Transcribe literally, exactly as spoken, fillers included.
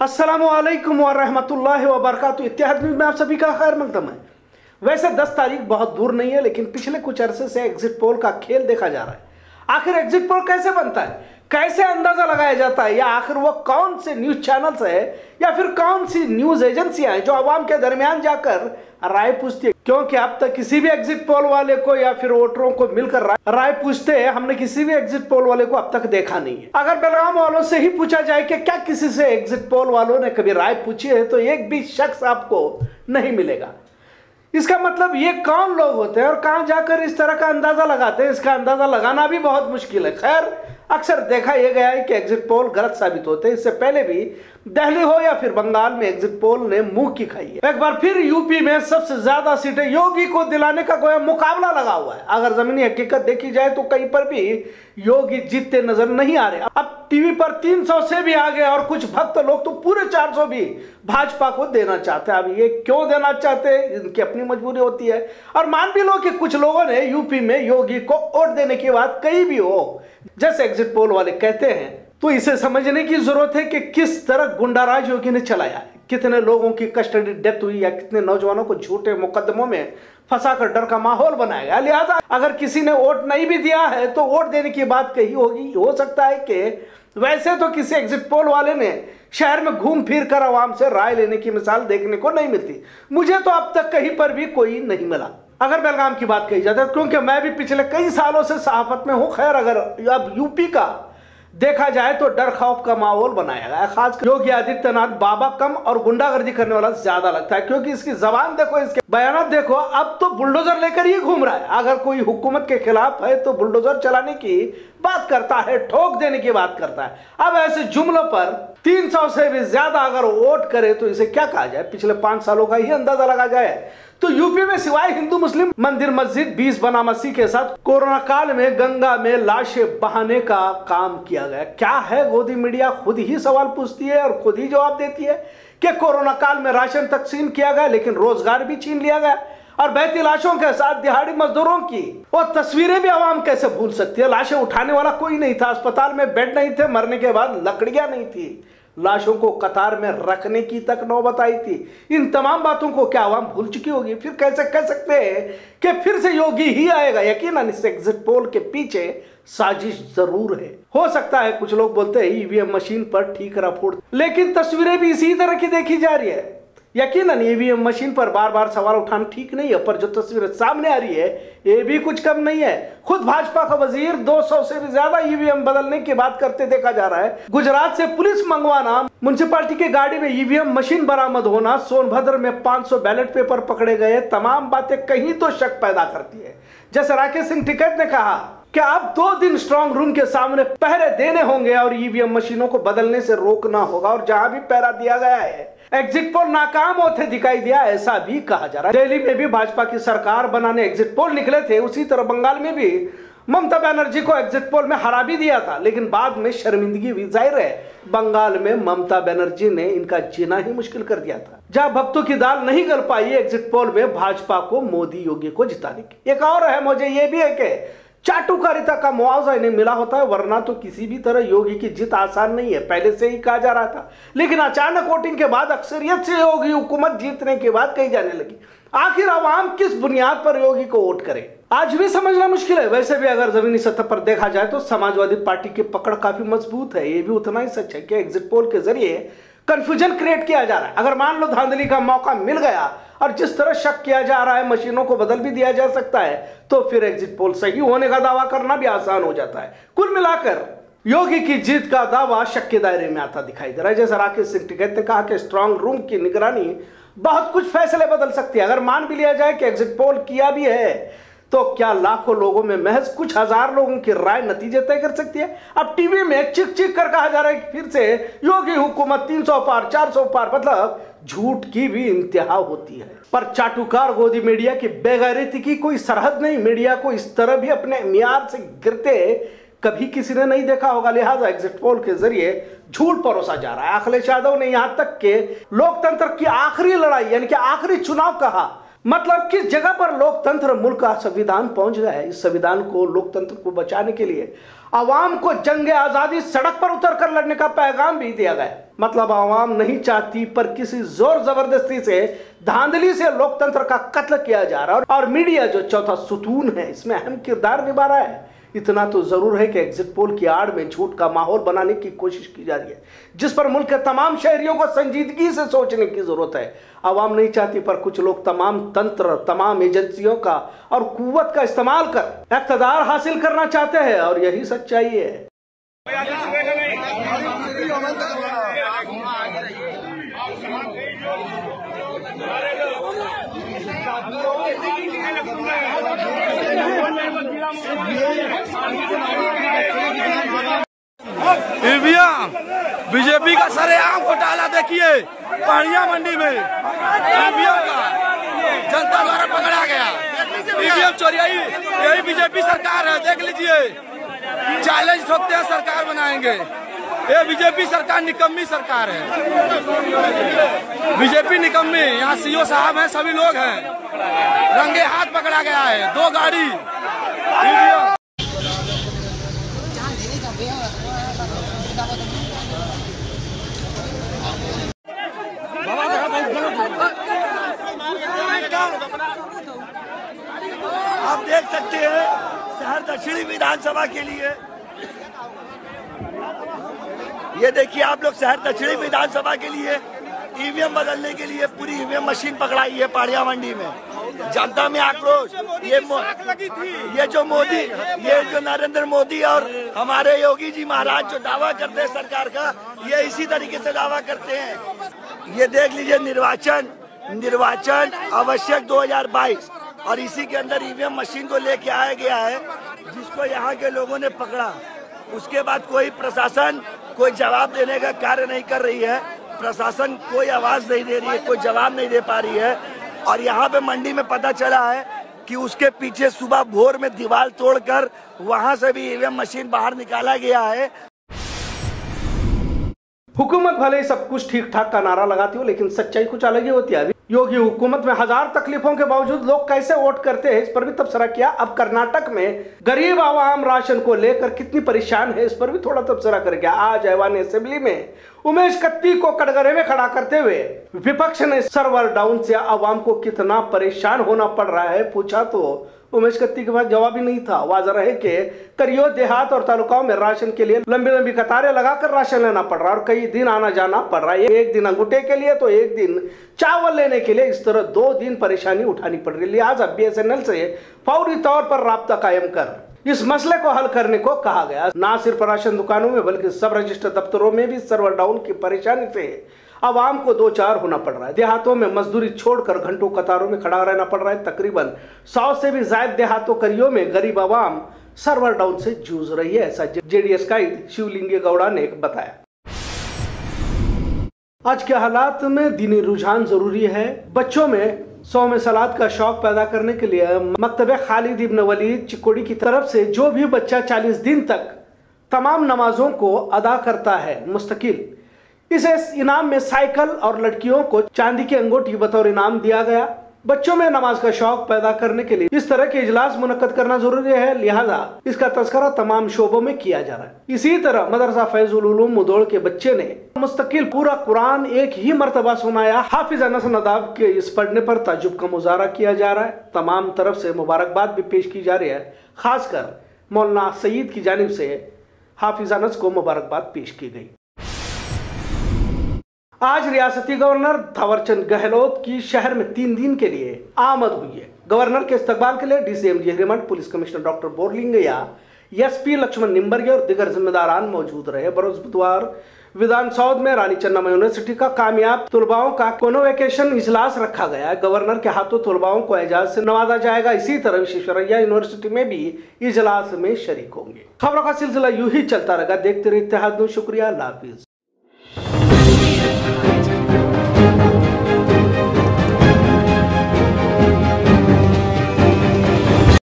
अस्सलामुअलैकुम वरहमतुल्लाहि वबरकातुहू। इत्तेहाद न्यूज़ में आप सभी का खैर मकदम है। वैसे दस तारीख बहुत दूर नहीं है, लेकिन पिछले कुछ अरसे से एग्जिट पोल का खेल देखा जा रहा है। आखिर एग्जिट पोल कैसे बनता है, कैसे अंदाजा लगाया जाता है, या आखिर वो कौन से न्यूज चैनल्स है या फिर कौन सी न्यूज एजेंसियां हैं जो आवाम के दरमियान जाकर राय पूछती है। क्योंकि अब तक किसी भी एग्जिट पोल वाले को या फिर वोटरों को मिलकर राय, राय पूछते हैं हमने किसी भी एग्जिट पोल वाले को अब तक देखा नहीं है। अगर बेलगाम वालों से ही पूछा जाए कि क्या किसी से एग्जिट पोल वालों ने कभी राय पूछी है, तो एक भी शख्स आपको नहीं मिलेगा। इसका मतलब ये कौन लोग होते हैं और कहां जाकर इस तरह का अंदाजा लगाते हैं, इसका अंदाजा लगाना भी बहुत मुश्किल है। खैर, अक्सर देखा यह गया है कि एग्जिट पोल गलत साबित होते हैं। इससे पहले भी दिल्ली हो या फिर बंगाल में एग्जिट पोल ने मुंह की खाई है। एक बार फिर यूपी में सबसे ज्यादा सीटें योगी को दिलाने का कोई मुकाबला लगा हुआ है। अगर जमीनी हकीकत देखी जाए तो कहीं पर भी योगी जीतते नजर नहीं आ रहे। अब टीवी पर तीन सौ से भी आगे और कुछ भक्त लोग तो पूरे चार सौ भी भाजपा को देना चाहते हैं। अब ये क्यों देना चाहते हैं, इनकी अपनी मजबूरी होती है। और मान भी लो कि कुछ लोगों ने यूपी में योगी को वोट देने की बात कही भी हो, जैसे एग्जिट पोल वाले कहते हैं, तो इसे समझने की जरूरत है कि किस तरह गुंडाराज योगी ने चलाया है। कितने लोगों की कस्टडी डेथ हुई या कितने नौजवानों को झूठे मुकदमों में फंसाकर डर का माहौल बनाया गया। लिहाजा अगर किसी ने वोट नहीं भी दिया है तो वोट देने की बात कही होगी। हो सकता है कि वैसे तो किसी एग्जिट पोल वाले ने शहर में घूम फिर कर आवाम से राय लेने की मिसाल देखने को नहीं मिलती। मुझे तो अब तक कहीं पर भी कोई नहीं मिला। अगर बेलगाम की बात कही जाती है, क्योंकि मैं भी पिछले कई सालों से सहाफत में हूं। खैर, अगर अब यूपी का देखा जाए तो डर खौफ का माहौल बनाया गया है। खासकर योगी आदित्यनाथ बाबा कम और गुंडागर्दी करने वाला ज्यादा लगता है, क्योंकि इसकी जबान देखो, इसके बयान देखो। अब तो बुलडोजर लेकर ही घूम रहा है। अगर कोई हुकूमत के खिलाफ है तो बुलडोजर चलाने की बात करता है, ठोक देने की बात करता है। अब ऐसे जुमलों पर तीन सौ से भी ज्यादा अगर वोट करे तो इसे क्या कहा जाए। पिछले पांच सालों का ही अंदाजा लगा जाए तो यूपी में सिवाय हिंदू मुस्लिम मंदिर मस्जिद बीस बना मसीह के साथ कोरोना काल में गंगा में लाशें बहाने का काम किया गया। क्या है, गोदी मीडिया खुद ही सवाल पूछती है और खुद ही जवाब देती है कि कोरोना काल में राशन तकसीम किया गया, लेकिन रोजगार भी छीन लिया गया। और बहती लाशों के साथ दिहाड़ी मजदूरों की वो तस्वीरें भी आवाम कैसे भूल सकती है। लाशें उठाने वाला कोई नहीं था, अस्पताल में बेड नहीं थे, मरने के बाद लकड़ियां नहीं थी, लाशों को कतार में रखने की तक नौबत आई थी। इन तमाम बातों को क्या आवाम भूल चुकी होगी? फिर कैसे कह सकते हैं कि फिर से योगी ही आएगा? यकीनन इस एग्जिट पोल के पीछे साजिश जरूर है। हो सकता है कुछ लोग बोलते हैं ईवीएम मशीन पर ठीक रफोड़, लेकिन तस्वीरें भी इसी तरह की देखी जा रही है। यकीनन ईवीएम मशीन पर बार बार सवाल उठाना ठीक नहीं है, पर जो तस्वीर सामने आ रही है ये भी कुछ कम नहीं है। खुद भाजपा का वजीर दो सौ से भी ज्यादा ईवीएम बदलने की बात करते देखा जा रहा है। गुजरात से पुलिस मंगवाना, म्युनिसिपैलिटी के गाड़ी में ईवीएम मशीन बरामद होना, सोनभद्र में पांच सौ बैलेट पेपर पकड़े गए, तमाम बातें कहीं तो शक पैदा करती है। जैसे राकेश सिंह टिकैत ने कहा कि अब दो दिन स्ट्रांग रूम के सामने पहरे देने होंगे और ईवीएम मशीनों को बदलने से रोकना होगा। और जहां भी पहरा दिया गया है एग्जिट पोल नाकाम होते दिखाई दिया, ऐसा भी कहा जा रहा है। दिल्ली में भी भाजपा की सरकार बनाने एग्जिट पोल निकले थे, उसी तरह बंगाल में भी ममता बनर्जी को एग्जिट पोल में हरा भी दिया था, लेकिन बाद में शर्मिंदगी हुई। जाहिर है बंगाल में ममता बनर्जी ने इनका जीना ही मुश्किल कर दिया था। जहां भक्तों की दाल नहीं गल पाई एग्जिट पोल में भाजपा को मोदी योगी को जिताने की। एक और है, मुझे यह भी है कि चाटुकारिता का मुआवजा इन्हें मिला होता है, वरना तो किसी भी तरह योगी की जीत आसान नहीं है, पहले से ही कहा जा रहा था। लेकिन अचानक वोटिंग के बाद अक्सरियत से योगी हुकूमत जीतने के बाद कही जाने लगी। आखिर आवाम किस बुनियाद पर योगी को वोट करे, आज भी समझना मुश्किल है। वैसे भी अगर जमीनी सतह पर देखा जाए तो समाजवादी पार्टी की पकड़ काफी मजबूत है। ये भी उतना ही सच है कि एग्जिट पोल के जरिए कंफ्यूजन क्रिएट किया जा रहा है। अगर मान लो धांधली का मौका मिल गया और जिस तरह शक किया जा रहा है मशीनों को बदल भी दिया जा सकता है, तो फिर एग्जिट पोल सही होने का दावा करना भी आसान हो जाता है। कुल मिलाकर योगी की जीत का दावा शक के दायरे में आता दिखाई दे रहा है। जैसा राकेश सिंह टिकैत ने कहा कि स्ट्रांग रूम की निगरानी बहुत कुछ फैसले बदल सकती है। अगर मान भी लिया जाए कि एग्जिट पोल किया भी है, तो क्या लाखों लोगों में महज कुछ हजार लोगों की राय नतीजे तय कर सकती है? अब टीवी में चिक चिक कर कहा जा रहा है कि फिर से योगी हुकूमत तीन सौ पार, चार सौ पार, मतलब झूठ की भी इंतहा होती है। पर चाटुकार गोदी मीडिया की बेगैरती की कोई सरहद नहीं। मीडिया को इस तरह भी अपने मियार से गिरते कभी किसी ने नहीं देखा होगा। लिहाजा एग्जिट पोल के जरिए झूठ परोसा जा रहा है। अखिलेश यादव ने यहां तक के लोकतंत्र की आखिरी लड़ाई यानी कि आखिरी चुनाव कहा, मतलब किस जगह पर लोकतंत्र मुल्क का संविधान पहुंच गया है। इस संविधान को, लोकतंत्र को बचाने के लिए आवाम को जंगे आजादी सड़क पर उतर कर लड़ने का पैगाम भी दिया गया। मतलब आवाम नहीं चाहती, पर किसी जोर जबरदस्ती से, धांधली से लोकतंत्र का कत्ल किया जा रहा है। और मीडिया जो चौथा सुतून है, इसमें अहम किरदार निभा रहा है। इतना तो जरूर है कि एग्जिट पोल की आड़ में झूठ का माहौल बनाने की कोशिश की जा रही है, जिस पर मुल्क के तमाम शहरियों को संजीदगी से सोचने की जरूरत है। आवाम नहीं चाहती, पर कुछ लोग तमाम तंत्र, तमाम एजेंसियों का और कुव्वत का इस्तेमाल कर इक़्तिदार हासिल करना चाहते हैं, और यही सच्चाई है। ईवीएम बीजेपी का सरेआम घोटाला देखिए पहाड़िया मंडी में ईवीएम का जनता द्वारा पकड़ा गया। ईवीएम चोरी, यही बीजेपी सरकार है, देख लीजिए। चैलेंज ठोकते हैं, सरकार बनाएंगे। ये बीजेपी सरकार निकम्मी सरकार है, बीजेपी निकम्मी। यहाँ सीओ साहब हैं, सभी लोग हैं, रंगे हाथ पकड़ा गया है। दो गाड़ी आप देख सकते हैं शहर दक्षिणी विधानसभा के लिए। ये देखिए आप लोग, शहर दक्षिणी विधानसभा के लिए ईवीएम बदलने के लिए पूरी ईवीएम मशीन पकड़ाई है पहाड़िया मंडी में। जनता में आक्रोश। ये ये जो मोदी, ये जो नरेंद्र मोदी और हमारे योगी जी महाराज जो दावा करते हैं सरकार का, ये इसी तरीके से दावा करते हैं। ये देख लीजिए, निर्वाचन निर्वाचन आवश्यक दो हज़ार बाईस, और इसी के अंदर ईवीएम मशीन को लेके आया गया है, जिसको यहाँ के लोगों ने पकड़ा। उसके बाद कोई प्रशासन कोई जवाब देने का कार्य नहीं कर रही है। प्रशासन कोई आवाज नहीं दे रही है, कोई जवाब नहीं दे पा रही है। और यहाँ पे मंडी में पता चला है कि उसके पीछे सुबह भोर में दीवार तोड़कर वहां से भी ईवीएम मशीन बाहर निकाला गया है। हुकूमत भले ही सब कुछ ठीक ठाक का नारा लगाती हो, लेकिन सच्चाई कुछ अलग ही होती है। योगी हुकूमत में हजार तकलीफों के बावजूद लोग कैसे वोट करते हैं, इस पर भी तबसरा किया। अब कर्नाटक में गरीब आवाम राशन को लेकर कितनी परेशान है, इस पर भी थोड़ा तबसरा कर गया। आज ऐवान असेंबली में उमेश कत्ती को कटघरे में खड़ा करते हुए विपक्ष ने सर्वर डाउन से आवाम को कितना परेशान होना पड़ रहा है पूछा, तो उमेश कत्ती के पास जवाब ही नहीं था। वाज़ह है कि करियो देहात और तालुकाओं में राशन के लिए लंबी लंबी कतारें लगाकर राशन लेना पड़ रहा है, और कई दिन आना जाना पड़ रहा है। एक दिन अंगूठे के लिए तो एक दिन चावल लेने के लिए, इस तरह दो दिन परेशानी उठानी पड़ रही है। लिहाजा बीएसएनएल से फौरी तौर पर राब्ता कायम कर इस मसले को हल करने को कहा गया। ना सिर्फ राशन दुकानों में बल्कि सब रजिस्टर दफ्तरों में भी सर्वर डाउन की परेशानी से आवाम को दो चार होना पड़ रहा है। देहातों में मजदूरी छोड़कर घंटों कतारों में खड़ा रहना पड़ रहा है। तकरीबन सौ से भी ज्यादा देहातों करियों में गरीब आवाम सर्वर डाउन से जूझ रही है, ऐसा जेडीएस कायद शिवलिंगे गौड़ा ने बताया। आज के हालात में दीनी रुझान जरूरी है। बच्चों में सौ में सलात का शौक पैदा करने के लिए मकतबे खालिद इब्न वलीद चिकोड़ी की तरफ से जो भी बच्चा चालीस दिन तक तमाम नमाजों को अदा करता है मुस्तकिल, इसे इनाम में साइकिल और लड़कियों को चांदी की अंगूठी बतौर इनाम दिया गया। बच्चों में नमाज का शौक पैदा करने के लिए इस तरह के इजलास मुनक्कद करना जरूरी है, लिहाजा इसका तस्करा तमाम शोबों में किया जा रहा है। इसी तरह मदरसा फैजुल उलूम मुदौड़ के बच्चे ने मुस्तकिल पूरा कुरान एक ही मरतबा सुनाया। हाफिज अनस नदाब के इस पढ़ने पर ताजुब का मुजाहरा किया जा रहा है। तमाम तरफ से मुबारकबाद भी पेश की जा रही है। खासकर मौलाना सईद की जानिब से हाफिज अनस को मुबारकबाद पेश की गई। आज रियासती गवर्नर थावरचंद गहलोत की शहर में तीन दिन के लिए आमद हुई है। गवर्नर के इस्तकबाल के लिए DCM Hiremath, police commissioner doctor Borlingaiah, SP Laxman Nimbargi और दिगर जिम्मेदारान मौजूद रहे। बरोज बुधवार विधान सौध में रानी चन्नाम यूनिवर्सिटी का कामयाब तलबाओं का कोनोवेकेशन इजलास रखा गया। गवर्नर के हाथों तलबाओं को एजाज से नवाजा जाएगा। इसी तरह विश्वेश्वरैया यूनिवर्सिटी में भी इजलास में शरीक होंगे। खबरों का सिलसिला यूं ही चलता रहेगा। देखते रहिए इत्तेहाद न्यूज़। शुक्रिया, अल्लाह हाफिज।